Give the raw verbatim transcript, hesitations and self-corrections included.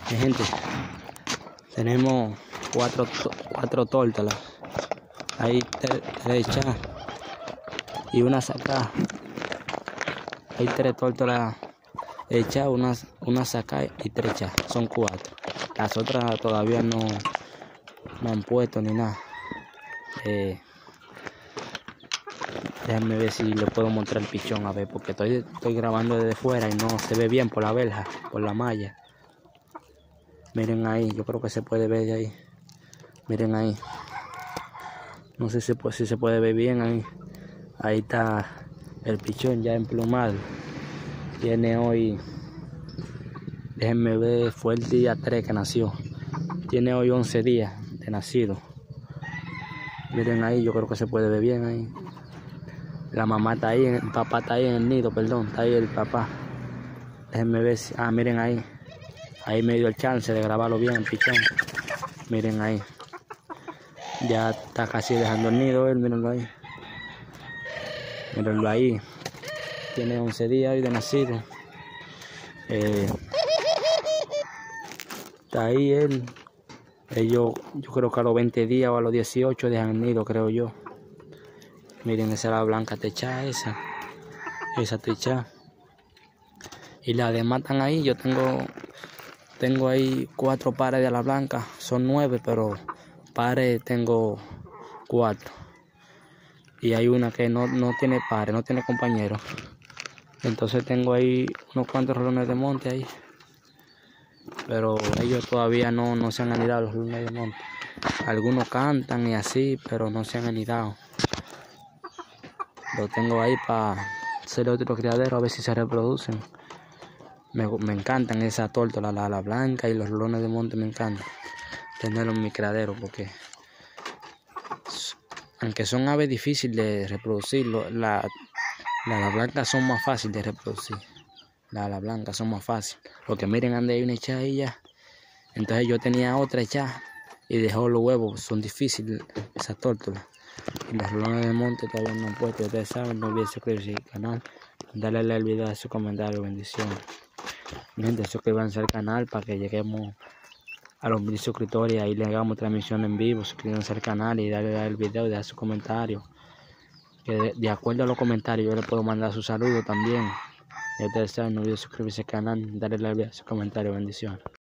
Mi gente, tenemos cuatro, cuatro tórtolas. Hay tres, tres echadas y una sacada. Hay tres tórtolas echadas, una, una sacada y tres echadas. Son cuatro. Las otras todavía no, no han puesto ni nada. Eh, déjenme ver si le puedo mostrar el pichón, a ver, porque estoy, estoy grabando desde fuera y no se ve bien por la verja, por la malla. Miren ahí, yo creo que se puede ver de ahí. Miren ahí. No sé si, si se puede ver bien ahí. Ahí está el pichón ya emplumado. Tiene hoy, déjenme ver, fue el día tres que nació. Tiene hoy once días de nacido. Miren ahí, yo creo que se puede ver bien ahí. La mamá está ahí, el papá está ahí en el nido, perdón, está ahí el papá. Déjenme ver si, ah, miren ahí. Ahí me dio el chance de grabarlo bien el pichón. Miren ahí. Ya está casi dejando el nido él, mírenlo ahí. Mírenlo ahí. Tiene once días hoy de nacido. Eh, está ahí él. Ellos, yo creo que a los veinte días o a los dieciocho dejan el nido, creo yo. Miren, esa es la blanca techada, esa. Esa techada. Y las demás están ahí. Yo tengo, tengo ahí cuatro pares de la blanca. Son nueve, pero pares tengo cuatro. Y hay una que no, no tiene pares, no tiene compañeros. Entonces tengo ahí unos cuantos rolones de monte ahí. Pero ellos todavía no, no se han anidado, los rolones de monte. Algunos cantan y así, pero no se han anidado. Lo tengo ahí para hacer otro criadero, a ver si se reproducen. Me, me encantan esas tórtolas, la, la blanca y los rolones de monte, me encantan tenerlos en mi criadero, porque aunque son aves difíciles de reproducir, la, la, la blanca son más fáciles de reproducir. Las la blancas son más fáciles. Porque miren, ande hay una echada ahí ya. Entonces yo tenía otra echada y dejó los huevos. Son difíciles esas tórtolas. Y las rolones de monte todavía no han puesto. Ustedes saben, no olviden suscribirse al canal. Darle like al video, su comentario, bendiciones. Mi gente, suscríbanse al canal para que lleguemos a los mil suscriptores y ahí le hagamos transmisión en vivo. Suscríbanse al canal y darle like al video y dar su comentario. Que de, de acuerdo a los comentarios yo le puedo mandar su saludo también. Y ustedes saben, no olviden suscribirse al canal, darle like, su comentario, bendiciones.